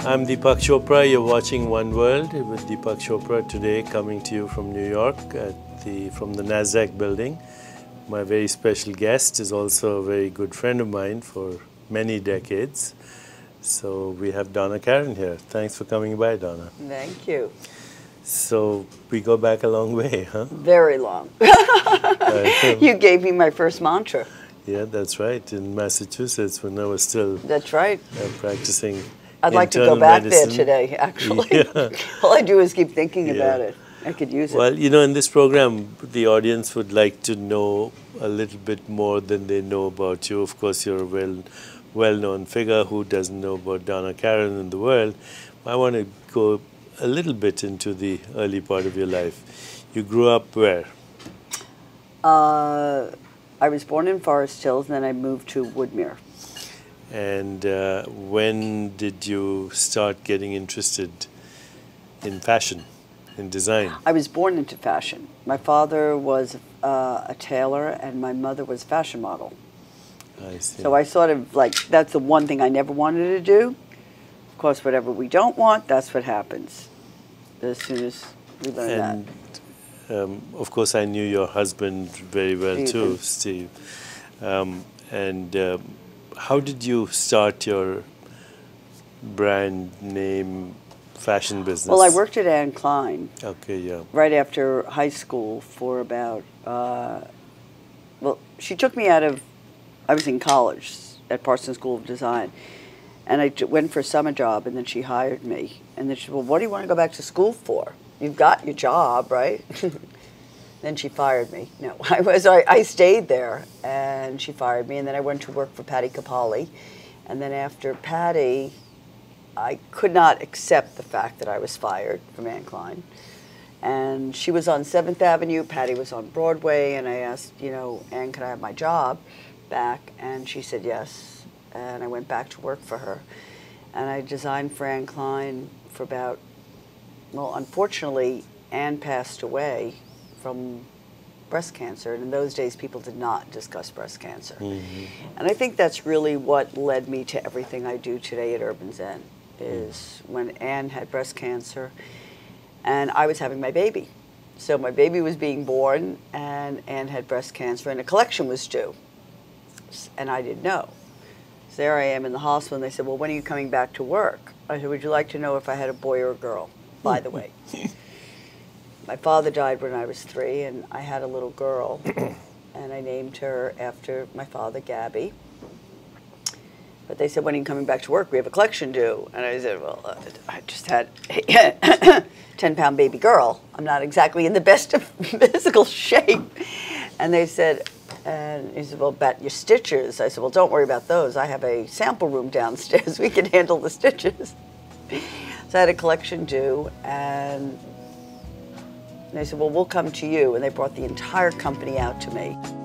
I'm Deepak Chopra. You're watching One World with Deepak Chopra today, coming to you from New York from the NASDAQ building. My very special guest is also a very good friend of mine for many decades. So we have Donna Karan here. Thanks for coming by, Donna. Thank you. So we go back a long way, huh? Very long. You gave me my first mantra. Yeah, that's right. In Massachusetts, when I was still That's right. Practicing. I'd like to go back medicine. there today, actually. Yeah. All I do is keep thinking about it. I could use it. Well, you know, in this program, the audience would like to know a little bit more than they know about you. Of course, you're a well-known figure. Who doesn't know about Donna Karan in the world? I want to go a little bit into the early part of your life. You grew up where? I was born in Forest Hills, and then I moved to Woodmere. And when did you start getting interested in fashion, in design? I was born into fashion. My father was a tailor, and my mother was a fashion model. I see. So I sort of that's the one thing I never wanted to do. Of course, whatever we don't want, that's what happens as soon as we learn that. Of course, I knew your husband very well too, Steve. How did you start your brand name fashion business? Well, I worked at Anne Klein. Okay, yeah. Right after high school for about, well, she took me out of, I was in college at Parsons School of Design, and I went for a summer job, and then she hired me. And then she said, well, what do you want to go back to school for? You've got your job, right? Then she fired me. No, I stayed there, and she fired me, and then I went to work for Patty Capali. And then after Patty, I could not accept the fact that I was fired from Anne Klein. And she was on 7th Avenue, Patty was on Broadway, and I asked, you know, Anne, could I have my job back? And she said yes, and I went back to work for her. And I designed for Anne Klein for about, well, unfortunately, Anne passed away from breast cancer, and in those days people did not discuss breast cancer. Mm-hmm. And I think that's really what led me to everything I do today at Urban Zen, is when Anne had breast cancer and I was having my baby. So my baby was being born and Anne had breast cancer and a collection was due, and I didn't know. So there I am in the hospital, and they said, well, when are you coming back to work? I said, would you like to know if I had a boy or a girl, by the way? My father died when I was 3, and I had a little girl, and I named her after my father, Gabby. But they said, when are you coming back to work? We have a collection due. And I said, well, I just had a 10-pound baby girl. I'm not exactly in the best of physical shape. And they said, and he said, well, about your stitches. I said, well, don't worry about those. I have a sample room downstairs. We can handle the stitches. So I had a collection due, and they said, well, we'll come to you. And they brought the entire company out to me.